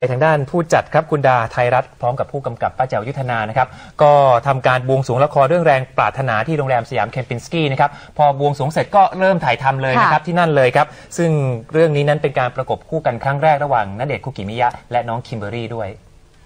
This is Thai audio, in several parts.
ทางด้านผู้จัดครับคุณดาไทยรัฐพร้อมกับผู้กำกับป้าแจ๋วยุทธนานะครับก็ทำการบวงสรวงละครเรื่องแรงปรารถนาที่โรงแรมสยามเคมปินสกี้นะครับพอบวงสรวงเสร็จก็เริ่มถ่ายทำเลยนะครับที่นั่นเลยครับซึ่งเรื่องนี้นั้นเป็นการประกบคู่กันครั้งแรกระหว่างณเดชน์คุกิมิยะและน้องคิมเบอรี่ด้วย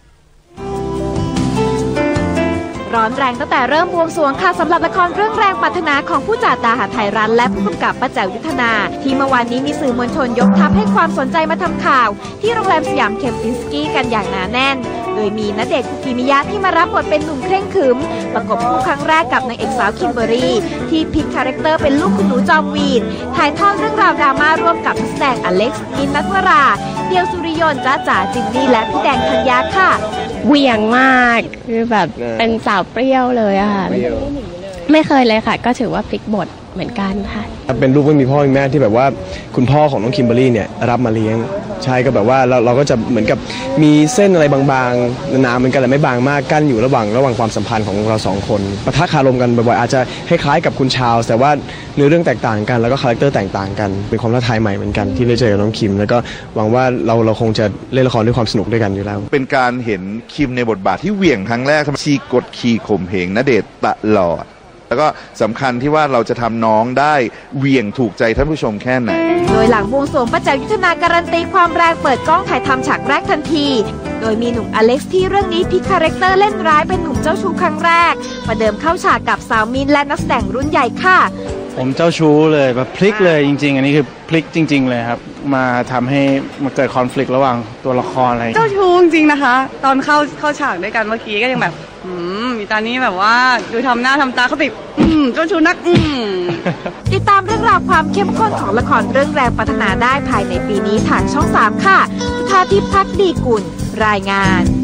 ร้อนแรงตั้งแต่เริ่มบวงสรวงค่ะสำหรับละครเรื่องแรงปรารถนาของผู้จัดดาหาไทยรัฐและผู้กำกับป้าแจ๋วยุทธนาที่เมื่อวานนี้มีสื่อมวลชนยกทัพให้ความสนใจมาทำข่าวที่โรงแรมสยามเคมปินสกี้กันอย่างหนาแน่นโดยมีณเดชน์คุกิมิยะที่มารับบทเป็นหนุ่มเคร่งขรึมประกบคู่ครั้งแรกกับนางเอกสาวคิมเบอรี่ที่พลิกคาแรคเตอร์เป็นลูกคุณหนูจอมวีนถ่ายทอดเรื่องราวดราม่าร่วมกับนักแสดงอเล็กซ์มินท์ นัทวราเดียวสุริยนต์จ้าจ๋าจินนี่และพี่แดงธัญญาค่ะเหวี่ยงมากคือแบบเป็นสาวเปรี้ยวเลยอะค่ะไม่เคยเลยค่ะก็ถือว่าพลิกบทเหมือนกันค่ะเป็นลูกไม่มีพ่อมีแม่ที่แบบว่าคุณพ่อของน้องคิมเบอรี่เนี่ยรับมาเลี้ยงใช่ก็แบบว่าเราก็จะเหมือนกับมีเส้นอะไรบางๆหนาๆเหมือนกันแต่ไม่บางมากกั้นอยู่ระหว่างความสัมพันธ์ของเราสองคนปะทะคารมกันบ่อยๆอาจจะคล้ายๆกับคุณชาวแต่ว่าเนื้อเรื่องแตกต่างกันแล้วก็คาแรคเตอร์แตกต่างกันเป็นความท้าทายใหม่เหมือนกันที่ได้เจอกับน้องคิมแล้วก็หวังว่าเราคงจะเล่นละครด้วยความสนุกด้วยกันอยู่แล้วเป็นการเห็นคิมในบทบาทที่เหวี่ยงครั้งแรกชีกดขี่ข่มเหงณเดชน์ตลอดแล้วก็สำคัญที่ว่าเราจะทำน้องได้เหวี่ยงถูกใจท่านผู้ชมแค่ไหนโดยหลังบวงสรวงป้าแจ๋วยุทธนาการันตีความแรงเปิดกล้องถ่ายทำฉากแรกทันทีโดยมีหนุ่มอเล็กซ์ที่เรื่องนี้พลิกคาแรคเตอร์เล่นร้ายเป็นหนุ่มเจ้าชู้ครั้งแรกประเดิมเข้าฉากกับสาวมินและนักแสดงรุ่นใหญ่ค่ะผมเจ้าชู้เลยแบบพลิกเลยจริงๆอันนี้คือพลิกจริงๆเลยครับมาทำให้มาเกิดคอนฟ lict ระหว่างตัวละครอะไรเจ้าชู้จริงๆนะคะตอนเข้าฉากด้วยกันเมื่อกี้ก็ยังแบบมีตอนนี้แบบว่าดูทำหน้าทำตาเขาติดเจ้าชู้นักติดตามเรื่องราวความเข้มข้นของละครเรื่องแรงปรารถนาได้ภายในปีนี้ทางช่อง 3 ค่ะจุฑาทิพย์ ภักดีกุลรายงาน